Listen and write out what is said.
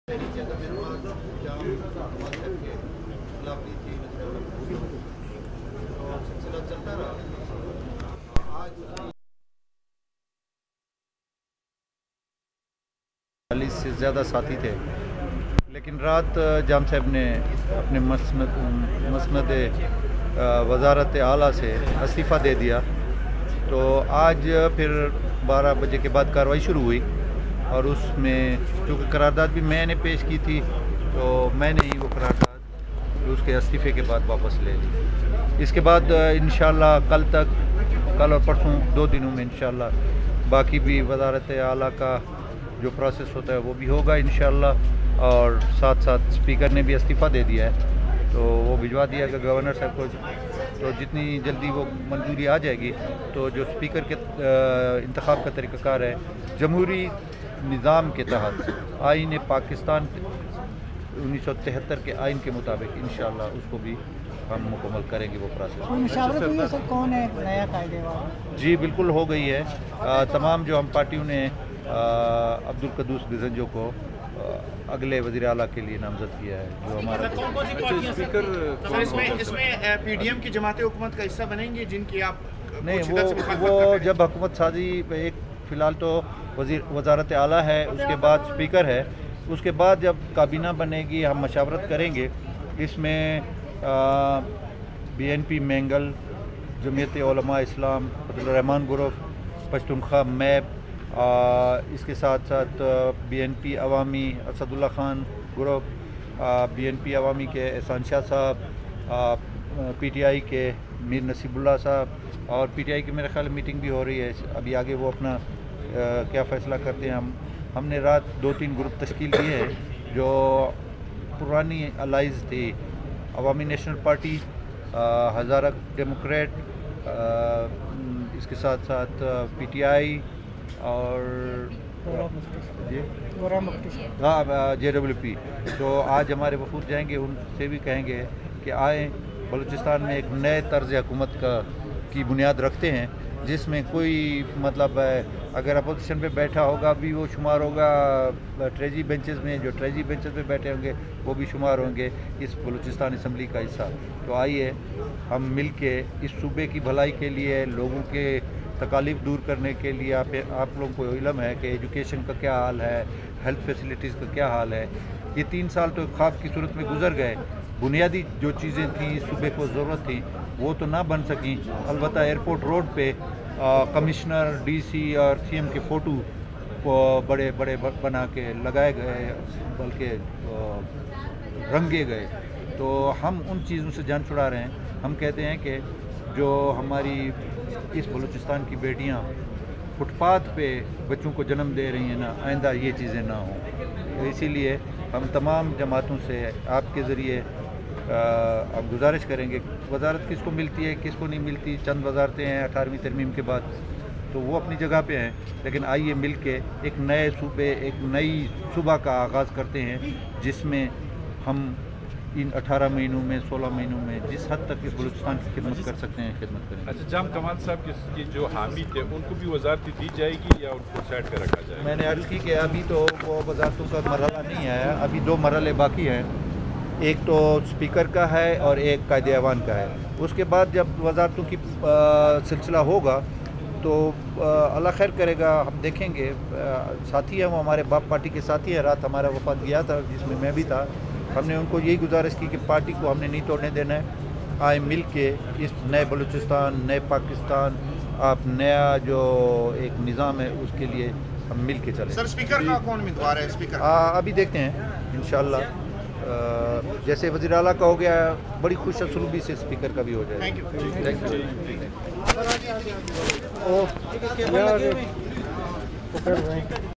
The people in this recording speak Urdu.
سے زیادہ ساتھی تھے، لیکن رات جام صاحب نے اپنے مسند وزارت اعلیٰ سے استعفیٰ دے دیا، تو آج پھر 12 بجے کے بعد کارروائی شروع ہوئی، اور اس میں چونکہ قرارداد بھی میں نے پیش کی تھی، تو میں نے ہی وہ قرارداد اس کے استعفے کے بعد واپس لے لی۔ اس کے بعد انشاءاللہ کل اور پرسوں 2 دنوں میں انشاءاللہ باقی بھی وزارت اعلیٰ کا جو پروسیس ہوتا ہے وہ بھی ہوگا انشاءاللہ، اور ساتھ ساتھ اسپیکر نے بھی استعفیٰ دے دیا ہے، تو وہ بھجوا دیا کہ گورنر صاحب کو، تو جتنی جلدی وہ منظوری آ جائے گی تو جو اسپیکر کے انتخاب کا طریقہ کار ہے جمہوری نظام کے تحت آئین پاکستان 1973 کے آئین کے مطابق انشاءاللہ اس کو بھی ہم مکمل کریں گے وہ پروسیس۔ مشاورت ہوئی ہے سر، کون ہے نیا قائد والا؟ جی بالکل ہو گئی ہے، تمام جو ہم پارٹیوں نے عبدالقدوس گزنجو کو اگلے وزیر اعلیٰ کے لیے نامزد کیا ہے، جو ہمارا اسپیکر اس میں پی ڈی ایم کی جماعت حکومت کا حصہ بنیں گے جن کی آپ نہیں، وہ جب حکومت سازی ایک فی الحال تو وزارت اعلیٰ ہے، اس کے بعد اسپیکر ہے، اس کے بعد جب کابینہ بنے گی ہم مشاورت کریں گے۔ اس میں B N P Mengal, Jamiat Ulema Islam, Fazlur group, Pashtunkhwa MAP, اس کے ساتھ ساتھ B N P Awami Asad Ullah Khan group, B N P Awami کے احسان شاہ صاحب، پی ٹی آئی کے میر نصیب اللہ صاحب، اور پی ٹی آئی کی میرے خیال میٹنگ بھی ہو رہی ہے، ابھی آگے وہ اپنا کیا فیصلہ کرتے ہیں۔ ہم نے رات 2-3 گروپ تشکیل دیے ہیں، جو پرانی الائز تھی، Awami national party, Hazara democrat, اس کے ساتھ ساتھ پی ٹی آئی اور جے ڈبلیو پی۔ تو آج ہمارے وفود جائیں گے، ان سے بھی کہیں گے کہ آئیں، بلوچستان میں ایک نئے طرز حکومت کی بنیاد رکھتے ہیں، جس میں کوئی مطلب ہے اگر اپوزیشن پہ بیٹھا ہوگا بھی وہ شمار ہوگا ٹریجی بینچز میں، جو ٹریجی بینچز پہ بیٹھے ہوں گے وہ بھی شمار ہوں گے اس بلوچستان اسمبلی کا حصہ۔ تو آئیے ہم مل کے اس صوبے کی بھلائی کے لیے، لوگوں کے تکالیف دور کرنے کے لیے، آپ لوگوں کو علم ہے کہ ایجوکیشن کا کیا حال ہے، ہیلتھ فیسلٹیز کا کیا حال ہے۔ یہ 3 سال تو خواب کی صورت میں گزر گئے، بنیادی جو چیزیں تھیں اس صوبے کو ضرورت تھی وہ تو نہ بن سکیں۔ البتہ ایئرپورٹ روڈ پہ کمشنر، ڈی سی اور سی ایم کے فوٹو بڑے بڑے بنا کے لگائے گئے، بلکہ رنگے گئے، تو ہم ان چیزوں سے جان چھڑا رہے ہیں۔ ہم کہتے ہیں کہ جو ہماری اس بلوچستان کی بیٹیاں فٹ پاتھ پہ بچوں کو جنم دے رہی ہیں نا، آئندہ یہ چیزیں نہ ہوں۔ اسی لیے ہم تمام جماعتوں سے آپ کے ذریعے اب گزارش کریں گے، وزارت کس کو ملتی ہے کس کو نہیں ملتی، چند وزارتیں ہیں 18ویں ترمیم کے بعد، تو وہ اپنی جگہ پہ ہیں، لیکن آئیے مل کے ایک نئے صوبے، ایک نئی صوبہ کا آغاز کرتے ہیں، جس میں ہم ان 18 مہینوں میں 16 مہینوں میں جس حد تک اس بلوچستان کی خدمت کر سکتے ہیں خدمت کریں گے۔ اچھا، جام کمال صاحب کی جو حامی تھے ان کو بھی وزارت دی جائے گی یا ان کو سائڈ پہ رکھا جائے گا؟ میں نے عرض کی کہ ابھی تو وہ وزارتوں کا مرحلہ نہیں آیا، ابھی 2 مرحلے باقی ہیں، ایک تو اسپیکر کا ہے اور ایک قائد ایوان کا ہے۔ اس کے بعد جب وزارتوں کی سلسلہ ہوگا تو اللہ خیر کرے گا، ہم دیکھیں گے۔ ساتھی ہیں وہ ہمارے باپ پارٹی کے ساتھی ہیں، رات ہمارا وفد گیا تھا جس میں میں بھی تھا، ہم نے ان کو یہی گزارش کی کہ پارٹی کو ہم نے نہیں توڑنے دینا ہے، آئیں مل کے اس نئے بلوچستان، نئے پاکستان، آپ نیا جو ایک نظام ہے اس کے لیے ہم مل کے چلیں۔ سر اسپیکر کا کون امیدوار ہے؟ اسپیکر ابھی دیکھتے ہیں انشاءاللہ، جیسے وزیر اعلیٰ کا ہو گیا، بڑی خوش اسلوبی سے اسپیکر کا بھی ہو جائے گا۔ Thank you.